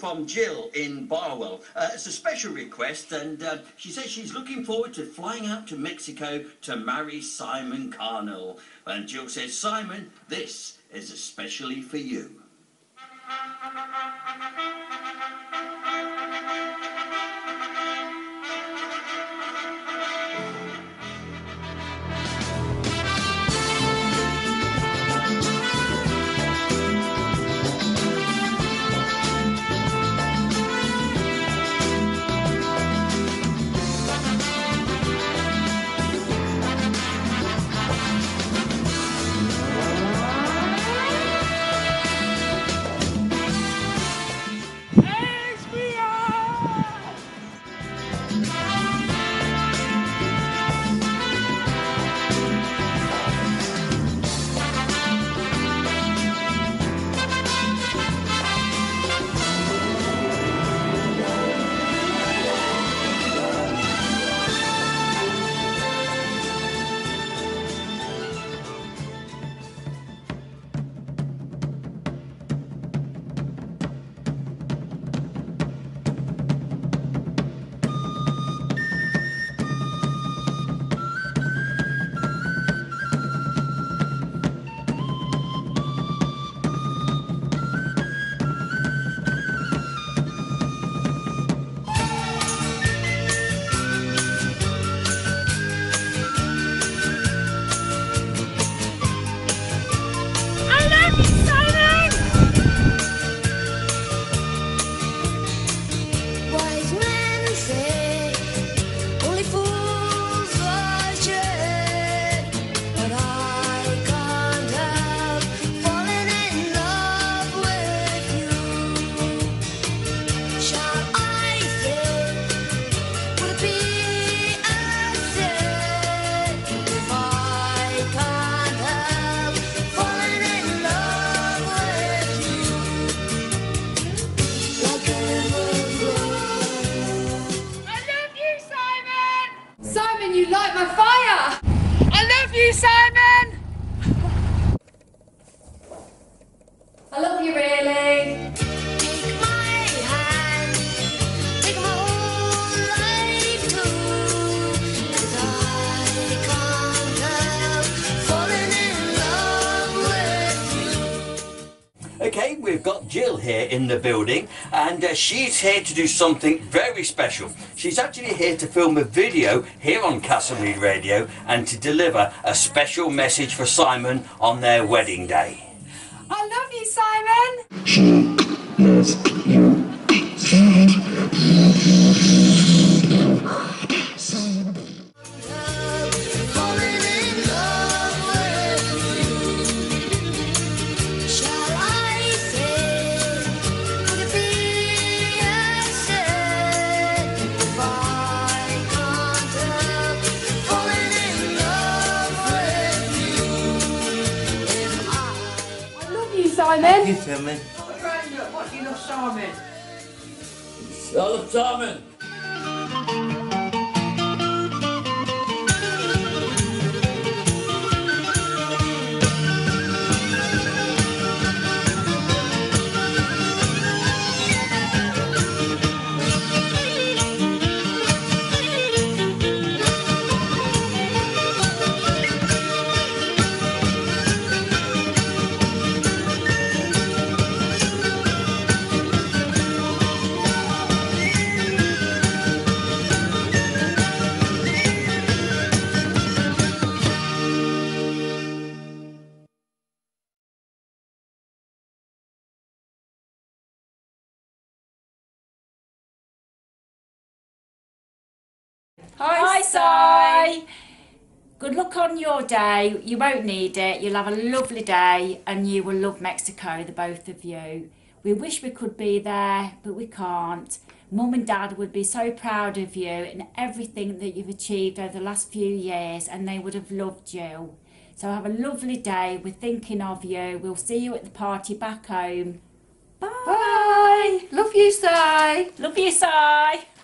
from Jill in Barwell. It's a special request, and she says she's looking forward to flying out to Mexico to marry Simon Carnell. And Jill says, Simon, this is especially for you. You light my fire! I love you, Simon! I love you, really. Take my hand, take my whole life too, 'cause I can't help falling in love with you. Okay, we've got Jill here in the building, and she's here to do something very special. She's actually here to film a video here on Castlemead Radio and to deliver a special message for Simon on their wedding day. I love you, Simon! She loves you. Falling in love with you. Shall I say, would it be a sin if I can't help falling in love with you? If I love you, Simon! You tell me. What do you love, Simon? I love Simon. Hi, Si. Good luck on your day. You won't need it. You'll have a lovely day and you will love Mexico, the both of you. We wish we could be there, but we can't. Mum and Dad would be so proud of you and everything that you've achieved over the last few years, and they would have loved you. So have a lovely day. We're thinking of you. We'll see you at the party back home. Bye. Bye! Love you, Si! Love you, Si.